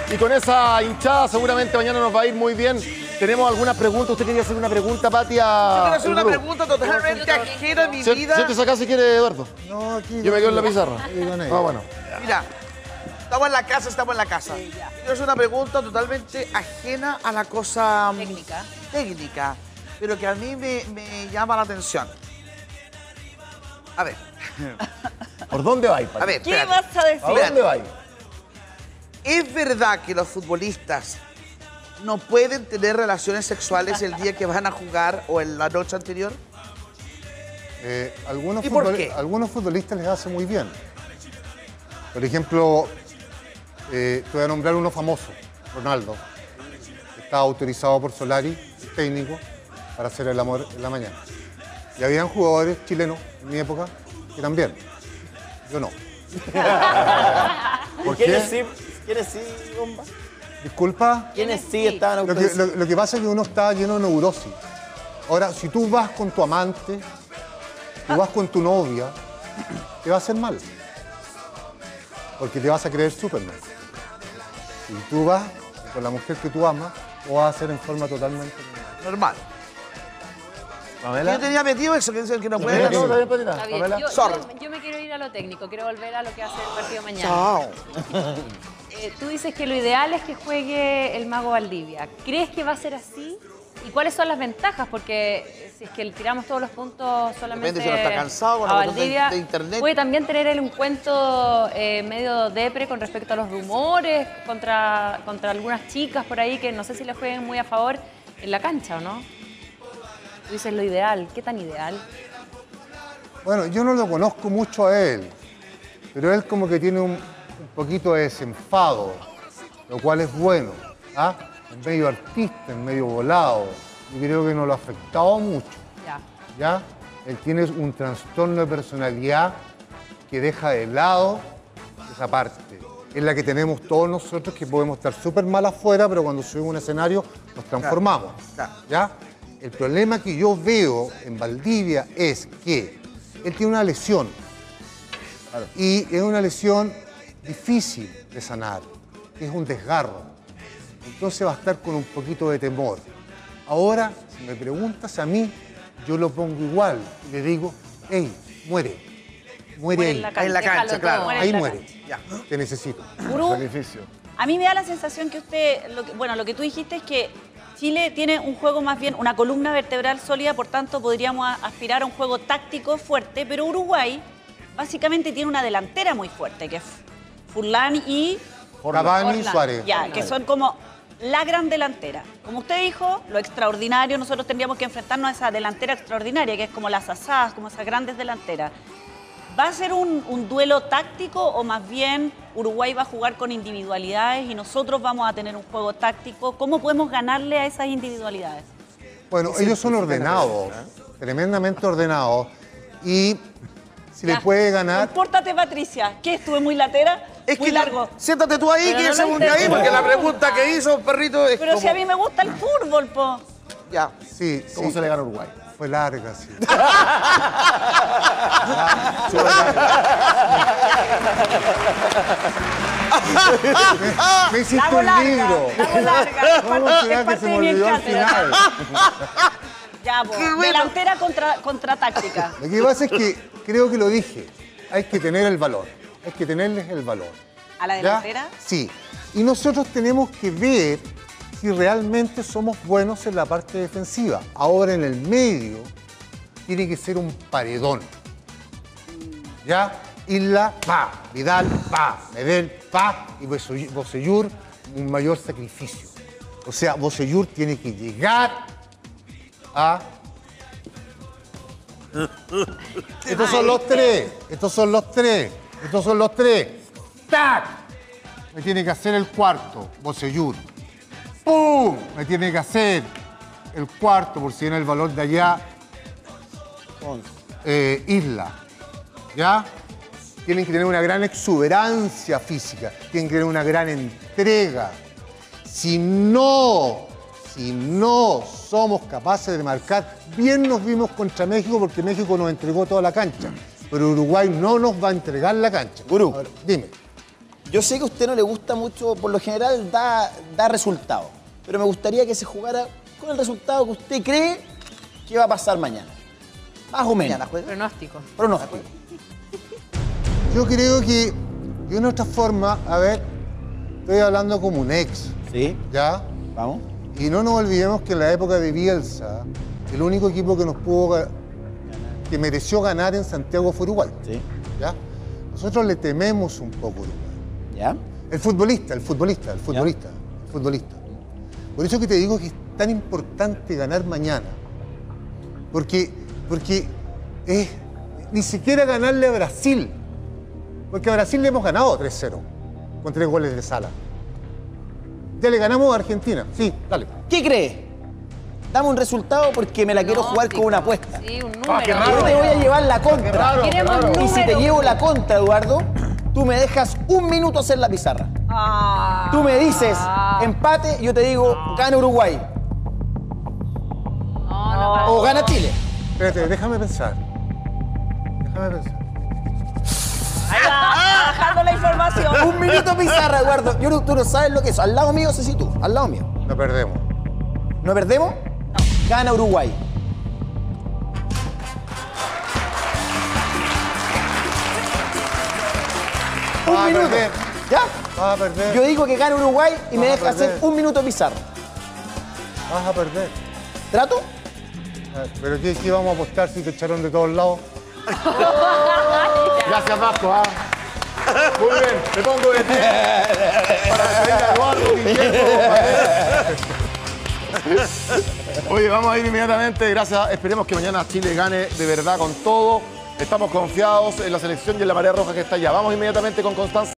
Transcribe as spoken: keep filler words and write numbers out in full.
Y con esa hinchada seguramente mañana nos va a ir muy bien. ¿Tenemos alguna pregunta? ¿Usted quería hacer una pregunta, Pati? A... Yo quiero hacer una grupo. pregunta totalmente ajena a mi ¿Sí, vida. Siéntese acá si quiere, Eduardo. No, aquí... Yo me quedo en la pizarra. Ah, bueno. Mira, estamos en la casa, estamos en la casa. Quiero hacer una pregunta totalmente ajena a la cosa... Técnica. Técnica, pero que a mí me, me llama la atención. A ver. ¿Por dónde va, Pati? A ver, ¿Qué espérate. vas a decir? ¿A dónde va? ¿Es verdad que los futbolistas no pueden tener relaciones sexuales el día que van a jugar o en la noche anterior? Eh, algunos, ¿Y por futbol- qué? algunos futbolistas les hace muy bien. Por ejemplo, eh, te voy a nombrar uno famoso, Ronaldo. Está autorizado por Solari, técnico, para hacer el amor en la mañana. Y habían jugadores chilenos en mi época que también. Yo no. ¿Por qué? ¿Quiénes sí? ¿Quiénes sí, bomba? Disculpa. ¿Quiénes sí estaban Lo que, autorizados? lo- lo que pasa es que uno está lleno de neurosis. Ahora, si tú vas con tu amante, tú vas con tu novia, te va a hacer mal. Porque te vas a creer Superman. Si tú vas con la mujer que tú amas, lo vas a hacer en forma totalmente Normal. ¿Pamela? Yo tenía metido eso, que dicen que no ¿No, pueden... no, está bien, Patita? Está bien. ¿Pamela? Yo, Sorry. yo- yo me quiero ir a lo técnico, quiero volver a lo que hace el partido mañana. Chao. Eh, tú dices que lo ideal es que juegue el Mago Valdivia. ¿Crees que va a ser así? ¿Y cuáles son las ventajas? Porque eh, si es que le tiramos todos los puntos solamente Depende si uno está cansado con a la cuestión de- Valdivia, de internet. puede también tener él un cuento eh, medio depre con respecto a los rumores contra, contra algunas chicas por ahí que no sé si le jueguen muy a favor en la cancha, ¿o no? Tú dices lo ideal. ¿Qué tan ideal? Bueno, yo no lo conozco mucho a él, pero él como que tiene un, un poquito de desenfado, lo cual es bueno. ¿Ah? Es medio artista, es medio volado. Yo creo que no lo ha afectado mucho. Ya. ¿Ya? Él tiene un trastorno de personalidad que deja de lado esa parte. Es la que tenemos todos nosotros, que podemos estar súper mal afuera, pero cuando subimos a un escenario nos transformamos. Claro. ¿Ya? El problema que yo veo en Valdivia es que él tiene una lesión. Y es una lesión difícil de sanar. Es un desgarro. Entonces va a estar con un poquito de temor. Ahora, si me preguntas a mí, yo lo pongo igual. Y le digo, hey, muere. Muere Muere ahí. en la Ahí en la déjalo cancha, todo, claro. muere en Ahí la muere. cancha. Ya. Te necesito. Gurú, Sacrificio. a mí me da la sensación que usted, lo que- bueno, lo que tú dijiste es que Chile tiene un juego más bien, una columna vertebral sólida, por tanto podríamos a- aspirar a un juego táctico fuerte, pero Uruguay básicamente tiene una delantera muy fuerte, que es Furlan y Cavani y Orlando. Suárez. ya, que son como la gran delantera. Como usted dijo, lo extraordinario, nosotros tendríamos que enfrentarnos a esa delantera extraordinaria, que es como las asadas, como esas grandes delanteras. ¿Va a ser un, un duelo táctico o más bien Uruguay va a jugar con individualidades y nosotros vamos a tener un juego táctico? ¿Cómo podemos ganarle a esas individualidades? Bueno, ellos son ordenados, tremendamente ordenados. Y si le Ya. puede ganar... Compórtate, Patricia. ¿Qué? ¿Estuve muy latera? Es muy que largo. siéntate tú ahí, Pero que no yo lo según de ahí, intentes. porque la pregunta que hizo perrito es Pero como... si a mí me gusta el fútbol, po. Ya. Sí, ¿Cómo sí, se le gana a Uruguay? fue larga, sí. me, me hiciste La hago un larga, libro. la hago larga. Es ¿Cómo parte, será es que parte se de me mi olvidó al encanto. final? Ya, po. Qué bueno. Delantera contra, contra táctica. Lo que pasa es que, creo que lo dije, hay que tener el valor, hay que tenerles el valor. ¿A la ¿Ya? delantera? Sí. Y nosotros tenemos que ver si realmente somos buenos en la parte defensiva. Ahora en el medio tiene que ser un paredón. ¿Ya? Isla, pa. Vidal, pa. Medel, pa. Y Bocellur, un mayor sacrificio. O sea, Bocellur tiene que llegar a... Estos son los tres. Estos son los tres. Estos son los tres. ¡Tac! Me tiene que hacer el cuarto, Bocellur. ¡Pum! Me tiene que hacer el cuarto, por si viene el valor de allá, eh, Isla. ¿Ya? Tienen que tener una gran exuberancia física, tienen que tener una gran entrega. Si no, si no somos capaces de marcar, bien nos vimos contra México porque México nos entregó toda la cancha, pero Uruguay no nos va a entregar la cancha. Gurú. Ahora, dime. Yo sé que a usted no le gusta mucho, por lo general da, da resultado, pero me gustaría que se jugara con el resultado que usted cree que va a pasar mañana. Más o menos. Mañana juega. Pronóstico. Pronóstico. Yo creo que de una otra forma, a ver, estoy hablando como un ex, Sí, ¿ya? vamos. Y no nos olvidemos que en la época de Bielsa, el único equipo que nos pudo, ga- que mereció ganar en Santiago fue Uruguay, Sí, ¿ya? Nosotros le tememos un poco a Uruguay. ¿ya? El futbolista, el futbolista, el futbolista, el futbolista. Por eso que te digo que es tan importante ganar mañana. Porque, porque es ni siquiera ganarle a Brasil. Porque a Brasil le hemos ganado tres cero con tres goles de Sala. Ya le ganamos a Argentina. Sí, dale. ¿Qué cree? Dame un resultado porque me la quiero jugar con una apuesta. Sí, un Ah, qué número. raro. Yo te voy a llevar la contra. raro, qué Queremos raro. Y si te número. llevo la contra, Eduardo, tú me dejas un minuto hacer la pizarra. Ah. Tú me dices empate, yo te digo gana Uruguay No, no, o gana Chile. Espérate, déjame pensar. Déjame pensar. Ahí va, bajando la información. Un minuto pizarra, Eduardo. Yo no- tú no sabes lo que es. Al lado mío, Ceci, tú. Al lado mío. No perdemos. ¿No perdemos? Gana Uruguay. Un Vas a minuto. perder. ¿Ya? Vas a perder. Yo digo que gana Uruguay y me Vas a deja hacer perder. un minuto pizarra. Vas a perder. ¿Trato? Ah, ¿Pero qué, qué vamos a apostar si te echaron de todos lados? Gracias, Vasco. ¿ah? Muy bien, me pongo de pie para despedir a Eduardo, Guillermo, Manuel. Oye, vamos a ir inmediatamente. Gracias. Esperemos que mañana Chile gane de verdad con todo. Estamos confiados en la selección y en la marea roja que está allá. Vamos inmediatamente con Constanza.